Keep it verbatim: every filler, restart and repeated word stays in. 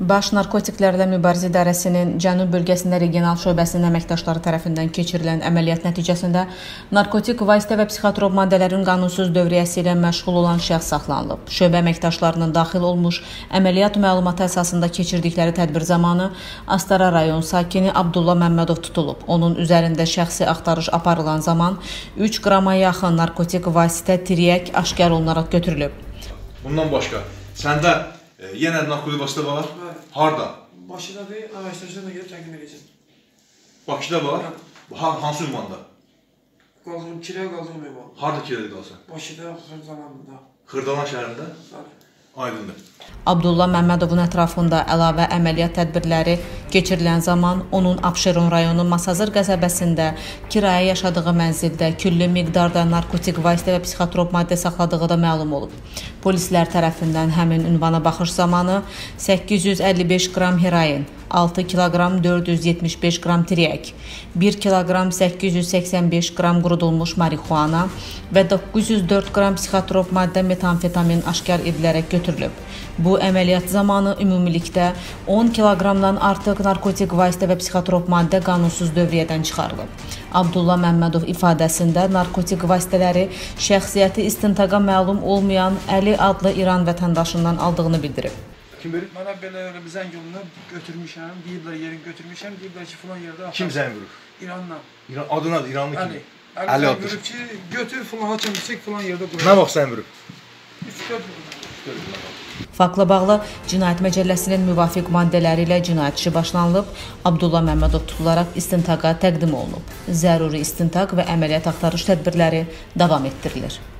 Baş Narkotiklərlə Mübarizə İdarəsinin Cənub bölgəsində regional şöbəsinin əməkdaşları tərəfindən keçirilən əməliyyat nəticəsində narkotik vasitə və psixotrop maddələrin qanunsuz dövriyyəsi ilə məşğul olan şəxs saxlanılıb. Şöbə əməkdaşlarının daxil olmuş əməliyyat məlumatı əsasında keçirdikləri tədbir zamanı Astara rayon sakini Abdullah Məmmədov tutulub. Onun üzərində şəxsi axtarış aparılan zaman üç qrama yaxın narkotik vasitə tiryək aşkar olunaraq götürülüb. Bundan başqa, səndə e, yenə narkotik vasitə var? Var. Harada? Bakıdadır, araşdırıcıdan da gelip təqdim edəcəm. Bakıda var? Ha, hansı ünvanda? Qaldırım, kirəyə qaldırım ev var. Harada kirədə qalsan? Bakıda, Xırdalanında. Xırdalan şəhərində? Var. Aydındır. Abdullah Məmmədovun ətrafında əlavə əməliyyat tədbirləri keçirilən zaman onun Abşeron rayonu Masazır qəsəbəsində kirayə yaşadığı mənzildə külli miqdarda narkotik vasitə və psixotrop maddə saxladığı da məlum olub. Polislər tərəfindən həmin ünvana baxış zamanı səkkiz yüz əlli beş qram heroin, altı kiloqram dörd yüz yetmiş beş qram tiryək, bir kiloqram səkkiz yüz səksən beş qram qurudulmuş marixuana və doqquz yüz dörd qram psixotrop maddə metamfetamin aşkar edilərək götürülüb. Bu əməliyyat zamanı ümumilikdə on kiloqramdan artıq narkotik vasitə və psixotrop maddə qanunsuz dövriyyədən çıxarılıb. Abdullah Məmmədov ifadəsində narkotik vasitələri şəxsiyyəti istintaqa məlum olmayan Əli adlı İran vətəndaşından aldığını bildirib. Kim verir? Mənə belə bir zəng yolunu götürmüşəm, deyiblər yerin götürmüşəm, deyiblər ki, filan yerdə... Kim zəng vurur? İrandan. İran, adı nədir? İranlı kim? Əli. Əli Əli adlı. vurub ki, götür filan hakim çək filan yerdə qurur. Nə vaxt zəng vurub? üç dörd vurur. Faktla bağlı Cinayət Məcəlləsinin müvafiq maddələri ilə cinayət işi başlanılıb, Abdullah Məmmədov tutularaq istintaqa təqdim olunub. Zəruri istintaq və əməliyyat axtarış tədbirləri davam etdirilir.